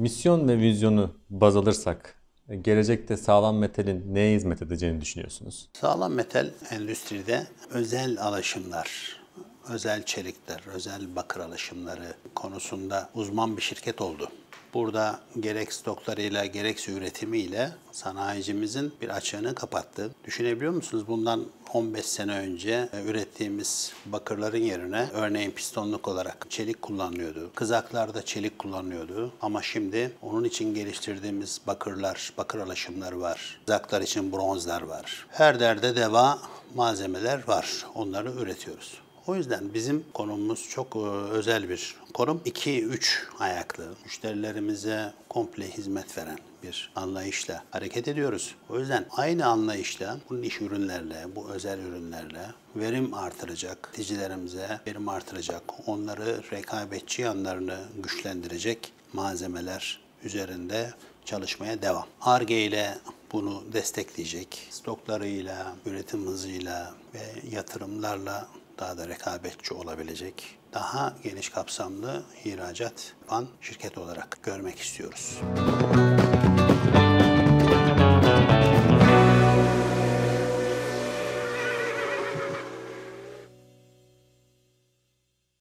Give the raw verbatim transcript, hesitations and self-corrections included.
Misyon ve vizyonu baz alırsak gelecekte Sağlam Metal'in neye hizmet edeceğini düşünüyorsunuz? Sağlam metal endüstride özel alaşımlar, özel çelikler, özel bakır alaşımları konusunda uzman bir şirket oldu. Burada gerek stoklarıyla gerekse üretimiyle sanayicimizin bir açığını kapattı. Düşünebiliyor musunuz? Bundan on beş sene önce ürettiğimiz bakırların yerine örneğin pistonluk olarak çelik kullanılıyordu. Kızaklarda çelik kullanılıyordu. Ama şimdi onun için geliştirdiğimiz bakırlar, bakır alaşımları var. Kızaklar için bronzlar var. Her derde deva malzemeler var. Onları üretiyoruz. O yüzden bizim konumumuz çok özel bir konum. iki üç ayaklı, müşterilerimize komple hizmet veren bir anlayışla hareket ediyoruz. O yüzden aynı anlayışla, bu niş ürünlerle, bu özel ürünlerle verim artıracak, tüketicilerimize verim artıracak, onları rekabetçi yanlarını güçlendirecek malzemeler üzerinde çalışmaya devam. Ar-Ge ile bunu destekleyecek, stoklarıyla, üretim hızıyla ve yatırımlarla daha da rekabetçi olabilecek, daha geniş kapsamlı ihracat yapan şirket olarak görmek istiyoruz.